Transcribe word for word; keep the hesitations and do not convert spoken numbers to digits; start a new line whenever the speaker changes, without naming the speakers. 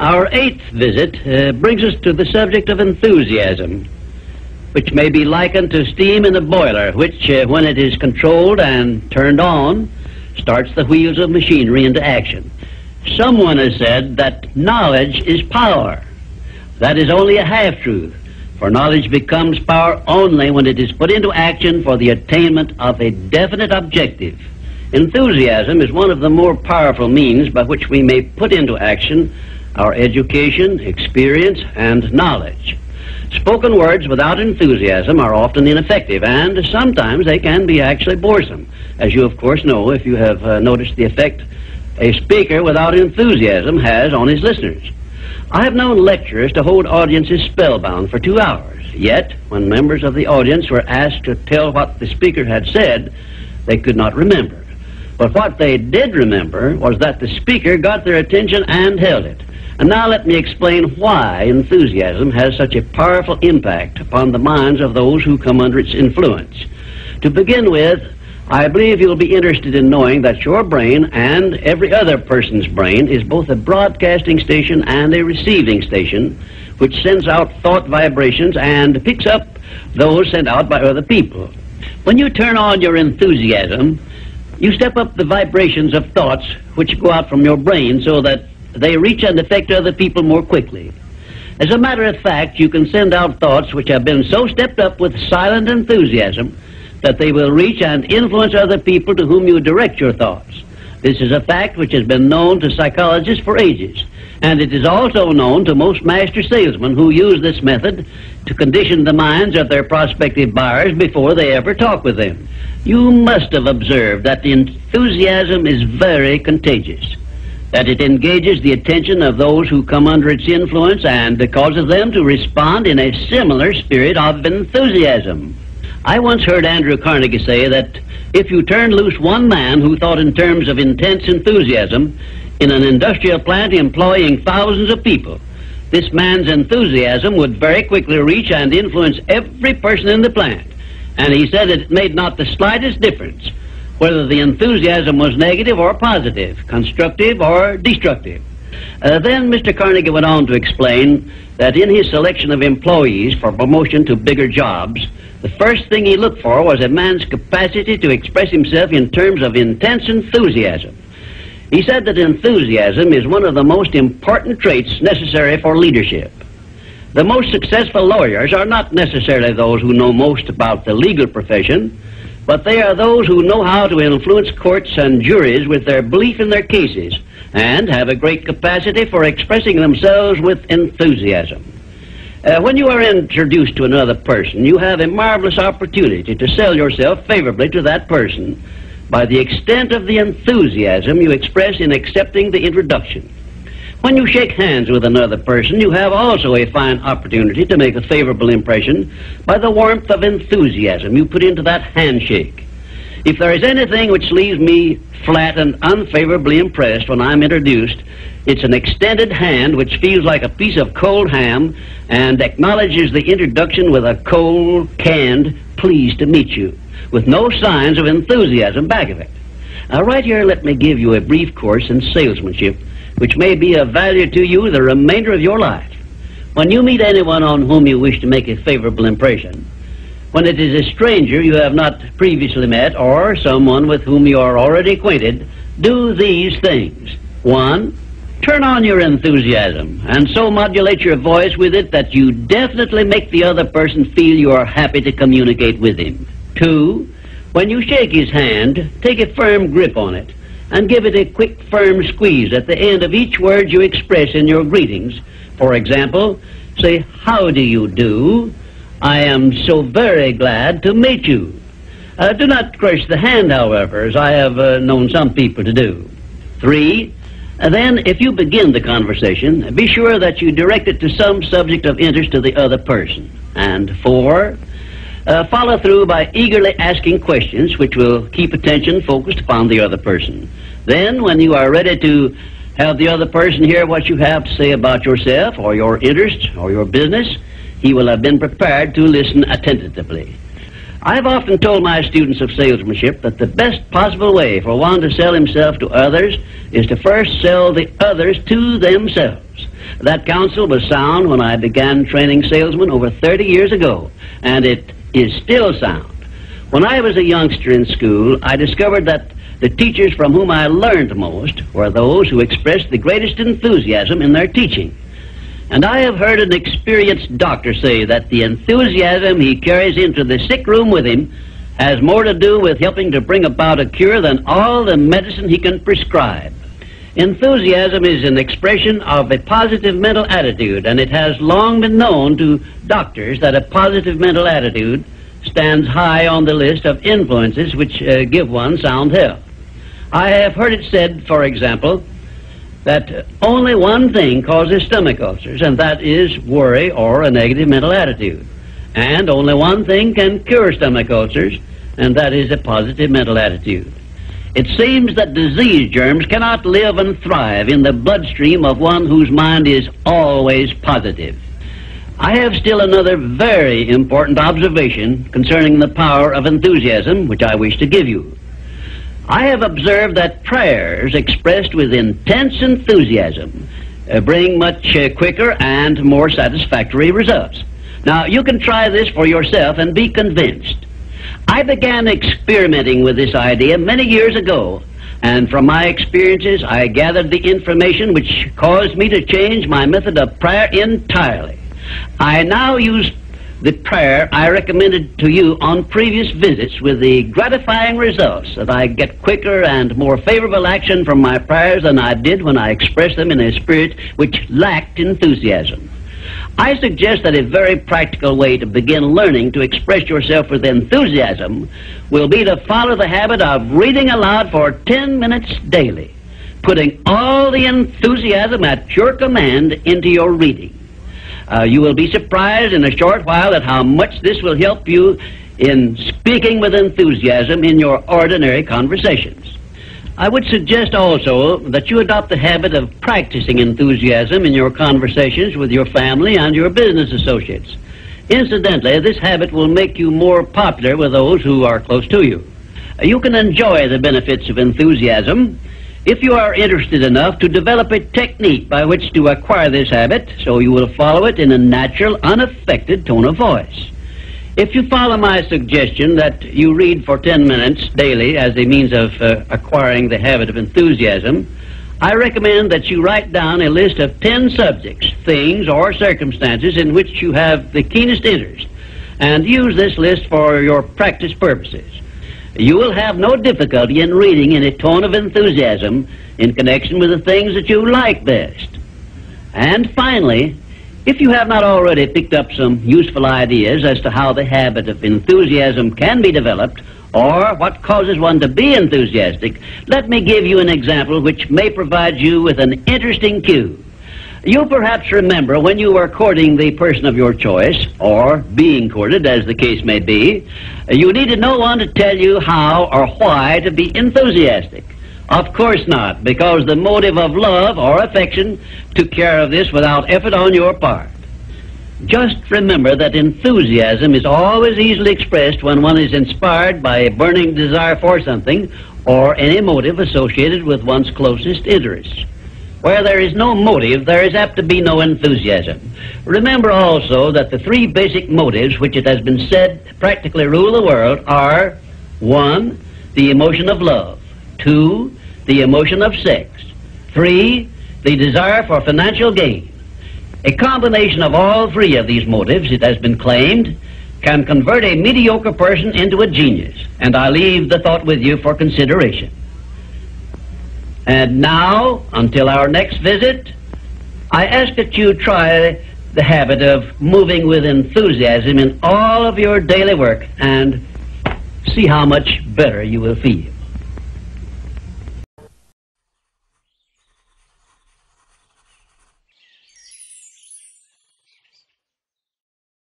Our eighth visit uh, brings us to the subject of enthusiasm, which may be likened to steam in a boiler, which, uh, when it is controlled and turned on, starts the wheels of machinery into action. Someone has said that knowledge is power. That is only a half-truth, for knowledge becomes power only when it is put into action for the attainment of a definite objective. Enthusiasm is one of the more powerful means by which we may put into action our education, experience, and knowledge. Spoken words without enthusiasm are often ineffective, and sometimes they can be actually boresome, as you of course know if you have uh, noticed the effect a speaker without enthusiasm has on his listeners. I have known lecturers to hold audiences spellbound for two hours, yet when members of the audience were asked to tell what the speaker had said, they could not remember. But what they did remember was that the speaker got their attention and held it. And now let me explain why enthusiasm has such a powerful impact upon the minds of those who come under its influence. To begin with, I believe you'll be interested in knowing that your brain and every other person's brain is both a broadcasting station and a receiving station, which sends out thought vibrations and picks up those sent out by other people. When you turn on your enthusiasm, you step up the vibrations of thoughts which go out from your brain so that they reach and affect other people more quickly. As a matter of fact, you can send out thoughts which have been so stepped up with silent enthusiasm that they will reach and influence other people to whom you direct your thoughts. This is a fact which has been known to psychologists for ages, and it is also known to most master salesmen who use this method to condition the minds of their prospective buyers before they ever talk with them. You must have observed that the enthusiasm is very contagious, that it engages the attention of those who come under its influence and causes them to respond in a similar spirit of enthusiasm. I once heard Andrew Carnegie say that if you turned loose one man who thought in terms of intense enthusiasm in an industrial plant employing thousands of people, this man's enthusiasm would very quickly reach and influence every person in the plant. And he said that it made not the slightest difference whether the enthusiasm was negative or positive, constructive or destructive. Uh, then Mister Carnegie went on to explain that in his selection of employees for promotion to bigger jobs, the first thing he looked for was a man's capacity to express himself in terms of intense enthusiasm. He said that enthusiasm is one of the most important traits necessary for leadership. The most successful lawyers are not necessarily those who know most about the legal profession, but they are those who know how to influence courts and juries with their belief in their cases and have a great capacity for expressing themselves with enthusiasm. Uh, when you are introduced to another person, you have a marvelous opportunity to sell yourself favorably to that person by the extent of the enthusiasm you express in accepting the introduction. When you shake hands with another person, you have also a fine opportunity to make a favorable impression by the warmth of enthusiasm you put into that handshake. If there is anything which leaves me flat and unfavorably impressed when I'm introduced, it's an extended hand which feels like a piece of cold ham and acknowledges the introduction with a cold, canned, pleased to meet you, with no signs of enthusiasm back of it. Now, right here, let me give you a brief course in salesmanship, which may be of value to you the remainder of your life. When you meet anyone on whom you wish to make a favorable impression, when it is a stranger you have not previously met or someone with whom you are already acquainted, do these things. One, turn on your enthusiasm and so modulate your voice with it that you definitely make the other person feel you are happy to communicate with him. Two, when you shake his hand, take a firm grip on it and give it a quick, firm squeeze at the end of each word you express in your greetings. For example, say, "How do you do? I am so very glad to meet you." Uh, do not crush the hand, however, as I have uh, known some people to do. Three, uh, then, if you begin the conversation, be sure that you direct it to some subject of interest to the other person. And four, Uh, follow through by eagerly asking questions which will keep attention focused upon the other person. Then, when you are ready to have the other person hear what you have to say about yourself or your interest or your business, he will have been prepared to listen attentively. I've often told my students of salesmanship that the best possible way for one to sell himself to others is to first sell the others to themselves. That counsel was sound when I began training salesmen over thirty years ago, and it is still sound. When I was a youngster in school, I discovered that the teachers from whom I learned most were those who expressed the greatest enthusiasm in their teaching. And I have heard an experienced doctor say that the enthusiasm he carries into the sick room with him has more to do with helping to bring about a cure than all the medicine he can prescribe. Enthusiasm is an expression of a positive mental attitude, and it has long been known to doctors that a positive mental attitude stands high on the list of influences which uh, give one sound health. I have heard it said, for example, that only one thing causes stomach ulcers, and that is worry or a negative mental attitude. And only one thing can cure stomach ulcers, and that is a positive mental attitude. It seems that disease germs cannot live and thrive in the bloodstream of one whose mind is always positive. I have still another very important observation concerning the power of enthusiasm, which I wish to give you. I have observed that prayers expressed with intense enthusiasm uh, bring much uh, quicker and more satisfactory results. Now, you can try this for yourself and be convinced. I began experimenting with this idea many years ago, and from my experiences I gathered the information which caused me to change my method of prayer entirely. I now use the prayer I recommended to you on previous visits, with the gratifying results that I get quicker and more favorable action from my prayers than I did when I expressed them in a spirit which lacked enthusiasm. I suggest that a very practical way to begin learning to express yourself with enthusiasm will be to follow the habit of reading aloud for ten minutes daily, putting all the enthusiasm at your command into your reading. Uh, you will be surprised in a short while at how much this will help you in speaking with enthusiasm in your ordinary conversations. I would suggest also that you adopt the habit of practicing enthusiasm in your conversations with your family and your business associates. Incidentally, this habit will make you more popular with those who are close to you. You can enjoy the benefits of enthusiasm if you are interested enough to develop a technique by which to acquire this habit, so you will follow it in a natural, unaffected tone of voice. If you follow my suggestion that you read for ten minutes daily as a means of uh, acquiring the habit of enthusiasm, I recommend that you write down a list of ten subjects, things, or circumstances in which you have the keenest interest, and use this list for your practice purposes. You will have no difficulty in reading in a tone of enthusiasm in connection with the things that you like best. And finally, if you have not already picked up some useful ideas as to how the habit of enthusiasm can be developed, or what causes one to be enthusiastic, let me give you an example which may provide you with an interesting cue. You perhaps remember when you were courting the person of your choice, or being courted, as the case may be, you needed no one to tell you how or why to be enthusiastic. Of course not, because the motive of love or affection took care of this without effort on your part. Just remember that enthusiasm is always easily expressed when one is inspired by a burning desire for something or any motive associated with one's closest interests. Where there is no motive, there is apt to be no enthusiasm. Remember also that the three basic motives which it has been said practically rule the world are: one, the emotion of love; two, the emotion of sex; three, the desire for financial gain. A combination of all three of these motives, it has been claimed, can convert a mediocre person into a genius, and I leave the thought with you for consideration. And now, until our next visit, I ask that you try the habit of moving with enthusiasm in all of your daily work, and see how much better you will feel.